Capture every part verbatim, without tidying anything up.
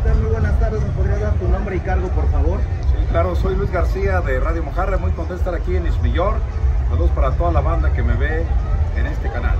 tal? Muy buenas tardes. ¿Me podrías dar tu nombre y cargo, por favor? Sí, claro, soy Luis García de Radio Mojarra, muy contento de estar aquí en Ismillor. Saludos para toda la banda que me ve en este canal.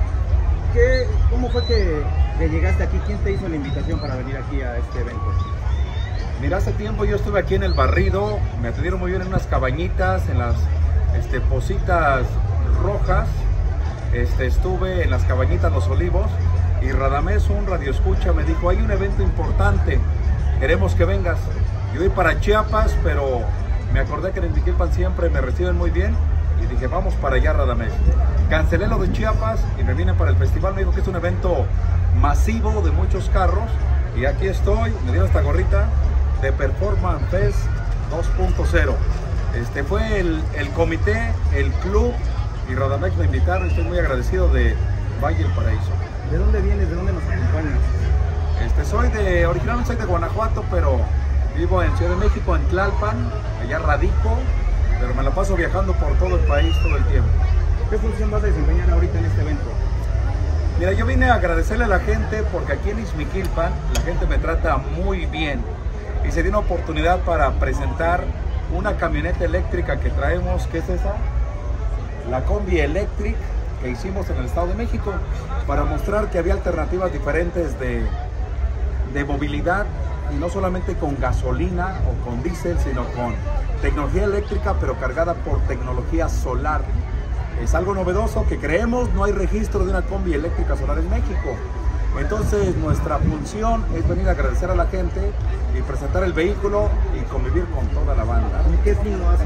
¿Qué, ¿Cómo fue que, que llegaste aquí? ¿Quién te hizo la invitación para venir aquí a este evento? Mira, hace tiempo yo estuve aquí en el Barrido, me atendieron muy bien en unas cabañitas, en las este, Positas Rojas, este, estuve en las cabañitas Los Olivos, y Radamés, un radioescucha, me dijo, hay un evento importante, queremos que vengas. Yo voy para Chiapas, pero me acordé que en Miquilpan siempre me reciben muy bien, y dije, vamos para allá, Radamés. Cancelé lo de Chiapas y me vine para el festival. Me dijo que es un evento masivo de muchos carros, y aquí estoy, me dieron esta gorrita de Performance Fest dos punto cero. Este fue el, el comité, el club y Radamés me invitaron. Estoy muy agradecido de Valle del Paraíso. ¿De dónde vienes? ¿De dónde nos acompañas? Este, soy de, originalmente soy de Guanajuato, pero vivo en Ciudad de México, en Tlalpan, allá radico, pero me la paso viajando por todo el país todo el tiempo. ¿Qué función vas a desempeñar ahorita en este evento? Mira, yo vine a agradecerle a la gente porque aquí en Ixmiquilpan la gente me trata muy bien. Y se dio una oportunidad para presentar una camioneta eléctrica que traemos, ¿qué es esa? La Combi Electric que hicimos en el Estado de México, para mostrar que había alternativas diferentes de, de movilidad, y no solamente con gasolina o con diésel, sino con tecnología eléctrica, pero cargada por tecnología solar. Es algo novedoso que creemos, no hay registro de una combi eléctrica solar en México. Entonces nuestra función es venir a agradecer a la gente y presentar el vehículo y convivir con toda la banda. ¿Y qué fin lo hacen?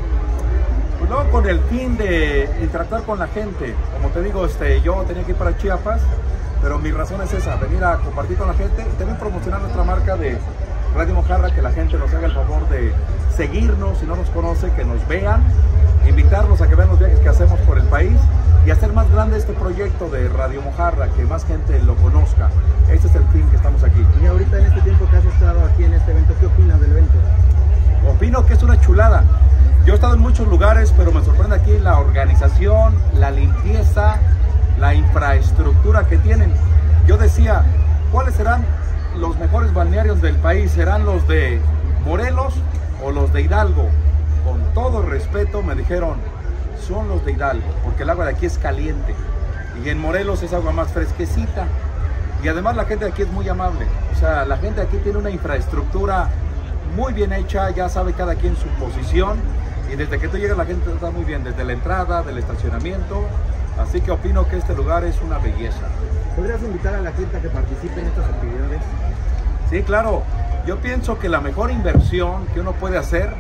Pues luego con el fin de interactuar con la gente. Como te digo, este, yo tenía que ir para Chiapas, pero mi razón es esa, venir a compartir con la gente y también promocionar nuestra marca de Radio Mojarra, que la gente nos haga el favor de seguirnos, si no nos conoce, que nos vean, invitarlos a que vean los viajes que hacemos por el país y hacer más grande este proyecto de Radio Mojarra, que más gente lo conozca. Este es el fin que estamos aquí. Y ahorita en este tiempo que has estado aquí en este evento, ¿qué opinas del evento? Opino que es una chulada. Yo he estado en muchos lugares, pero me sorprende aquí la organización, la limpieza, la infraestructura que tienen. Yo decía, ¿cuáles serán los mejores balnearios del país? ¿Serán los de Morelos o los de Hidalgo? Con todo respeto me dijeron, son los de Hidalgo, porque el agua de aquí es caliente, y en Morelos es agua más fresquecita, y además la gente de aquí es muy amable. O sea, la gente de aquí tiene una infraestructura muy bien hecha, ya sabe cada quien su posición, y desde que tú llegas la gente está muy bien, desde la entrada, del estacionamiento, así que opino que este lugar es una belleza. ¿Podrías invitar a la gente a que participe en estas actividades? Sí, claro. Yo pienso que la mejor inversión que uno puede hacer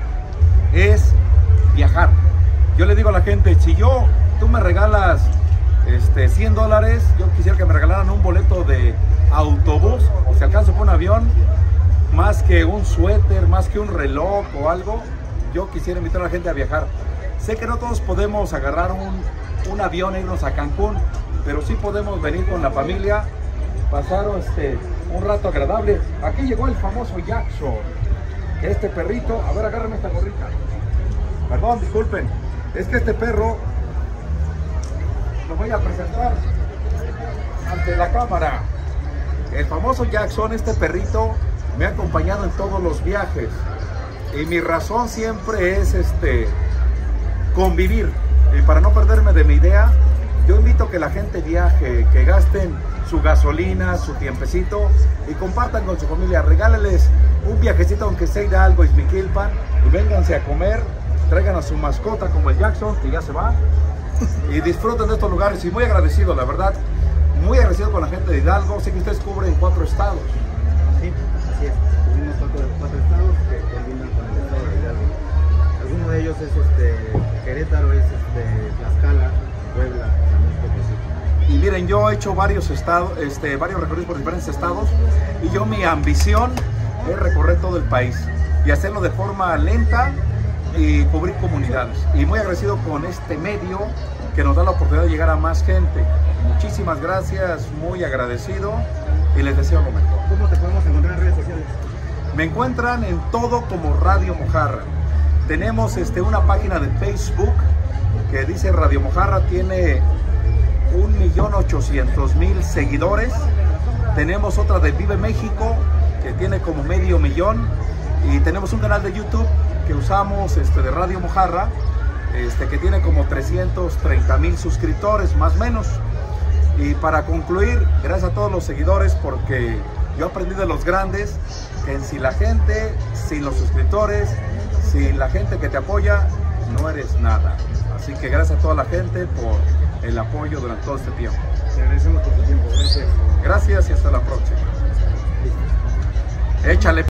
es viajar. Yo le digo a la gente, si yo, tú me regalas este, cien dólares, yo quisiera que me regalaran un boleto de autobús, o si alcanzo por un avión, más que un suéter, más que un reloj o algo, yo quisiera invitar a la gente a viajar. Sé que no todos podemos agarrar un, un avión e irnos a Cancún, pero sí podemos venir con la familia, pasar este, un rato agradable. Aquí llegó el famoso Jackson, este perrito, a ver, agárrame esta gorrita. Perdón, disculpen, es que este perro lo voy a presentar ante la cámara. El famoso Jackson, este perrito, me ha acompañado en todos los viajes. Y mi razón siempre es este, convivir. Y para no perderme de mi idea, yo invito a que la gente viaje, que gasten su gasolina, su tiempecito y compartan con su familia. Regálenles un viajecito, aunque sea Hidalgo, Ixmiquilpan, y vénganse a comer, traigan a su mascota como el Jackson, que ya se va, y disfruten de estos lugares. Y muy agradecido, la verdad, muy agradecido con la gente de Hidalgo. Sé que ustedes cubren cuatro estados. Sí, así es. Cubrimos cuatro, cuatro estados que coordinan con el estado de Hidalgo. Alguno de ellos es este, Querétaro, es este, Tlaxcala, Puebla, San Luis Potosí. Y miren, yo he hecho varios estados, este, varios recorridos por diferentes estados, y yo mi ambición es recorrer todo el país y hacerlo de forma lenta y cubrir comunidades. Y muy agradecido con este medio que nos da la oportunidad de llegar a más gente. Muchísimas gracias, muy agradecido y les deseo lo mejor. ¿Cómo te podemos encontrar en redes sociales? Me encuentran en todo como Radio Mojarra. Tenemos este, una página de Facebook que dice Radio Mojarra, tiene un millón ochocientos mil seguidores. Tenemos otra de Vive México, que tiene como medio millón, y tenemos un canal de YouTube que usamos este, de Radio Mojarra, este, que tiene como trescientos treinta mil suscriptores, más o menos. Y para concluir, gracias a todos los seguidores, porque yo aprendí de los grandes que sin la gente, sin los suscriptores, sin la gente que te apoya, no eres nada. Así que gracias a toda la gente por el apoyo durante todo este tiempo. Te agradecemos por tu tiempo. Gracias. Gracias y hasta la próxima. Échale.